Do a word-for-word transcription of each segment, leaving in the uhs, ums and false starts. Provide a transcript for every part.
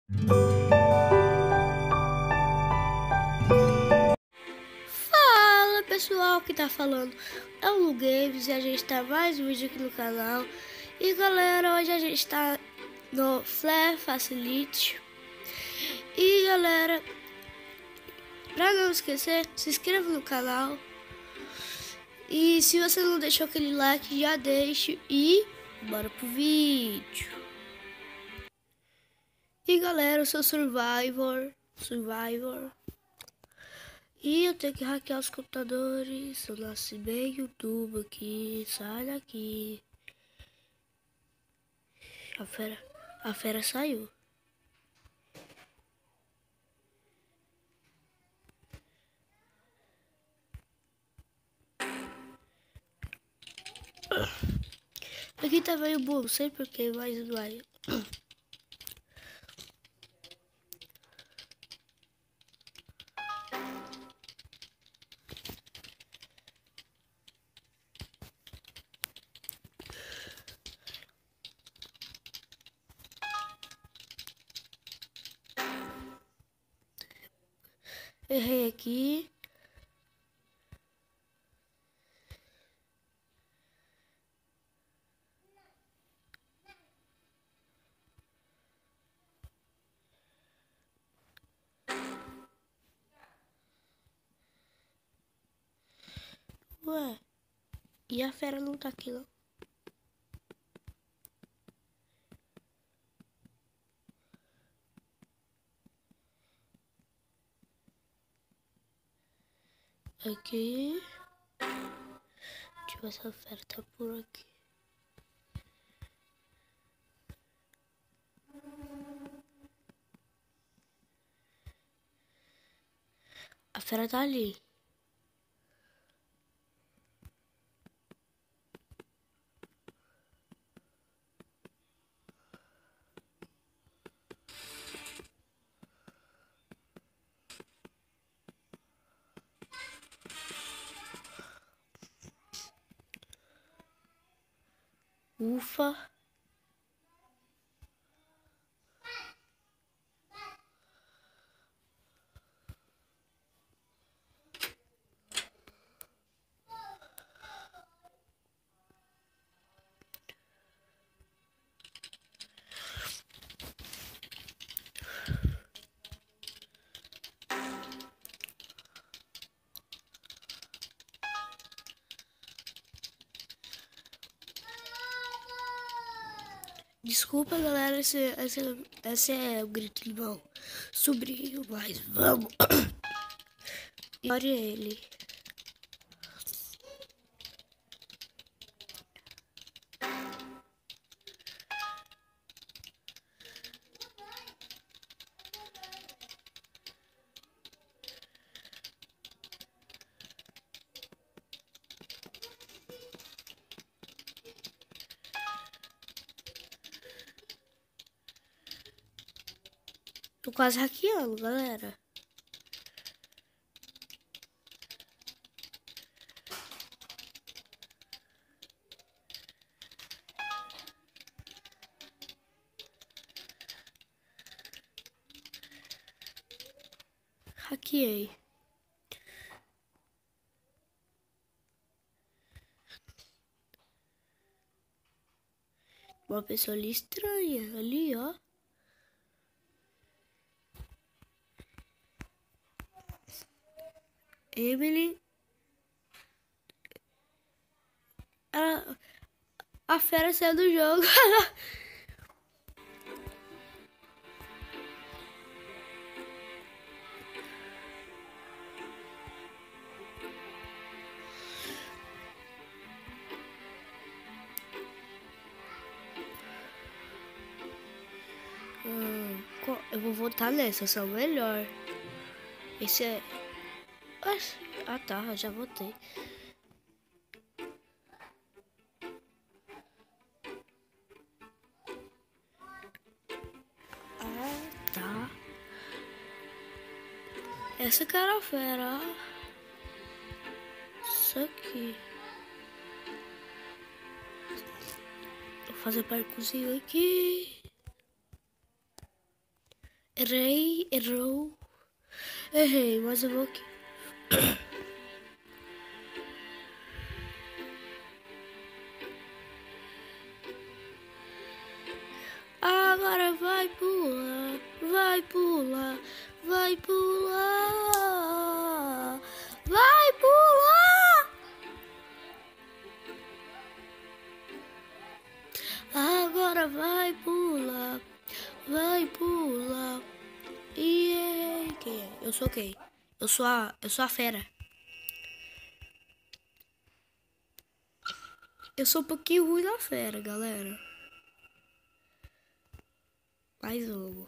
Fala pessoal, que tá falando é o Lu Games e a gente tá mais um vídeo aqui no canal. E galera, hoje a gente tá no Flare Facility. E galera, pra não esquecer, se inscreva no canal. E se você não deixou aquele like, já deixe e bora pro vídeo. E galera, eu sou Survivor, Survivor. E eu tenho que hackear os computadores. Eu nasci bem YouTube aqui. Sai daqui. A fera, a fera saiu. Aqui tá meio bom, não sei porquê, mas vai. Errei aqui. Ué, e a fera não tá aqui não. Aqui. Deixa eu ver se a fera tá por aqui. A fera tá ali. Ufa. Desculpa galera, esse, esse, esse é o grito de irmão sobrinho, mas vamos. Olha ele. Tô quase hackeando, galera. Hackeei. Uma pessoa ali estranha, ali, ó. Emily. A, a fera saiu do jogo. hum, eu vou votar nessa, sou o melhor. Esse é... Ah tá, já votei. Ah tá. Essa que era a fera. Isso aqui. Vou fazer parkourzinho aqui. Errei, errou. Errei, mas eu vou aqui. Agora vai pular, vai pular, vai pular, vai pular. Agora vai pular, vai pular. E é... quem é? Eu sou quem? Eu sou a, eu sou a fera. Eu sou um pouquinho ruim na fera, galera. Mais jogo.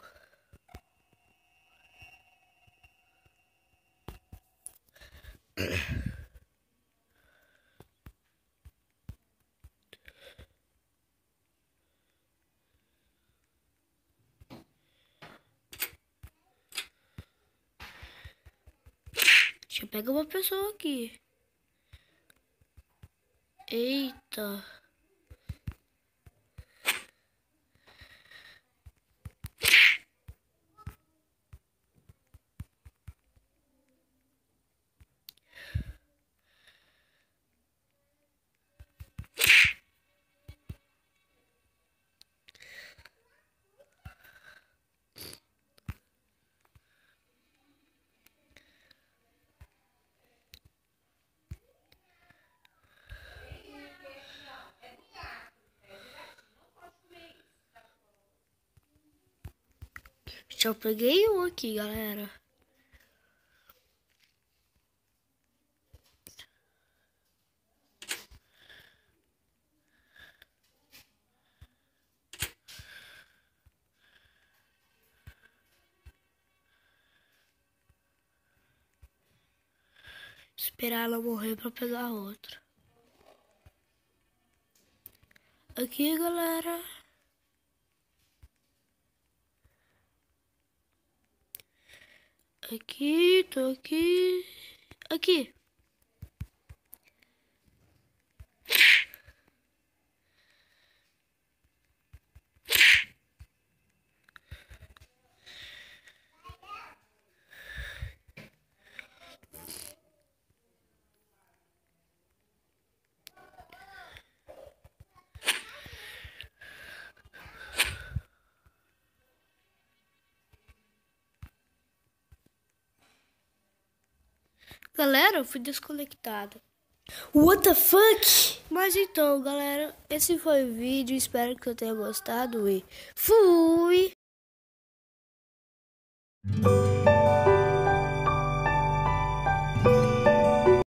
Deixa eu pegar uma pessoa aqui. Eita. Já peguei um aqui, galera. Esperar ela morrer pra pegar outra. Aqui, galera. Aqui, tô aqui. Aqui. Galera, eu fui desconectado. What the fuck? Mas então, galera, esse foi o vídeo. Espero que eu tenha gostado e fui! Thank you.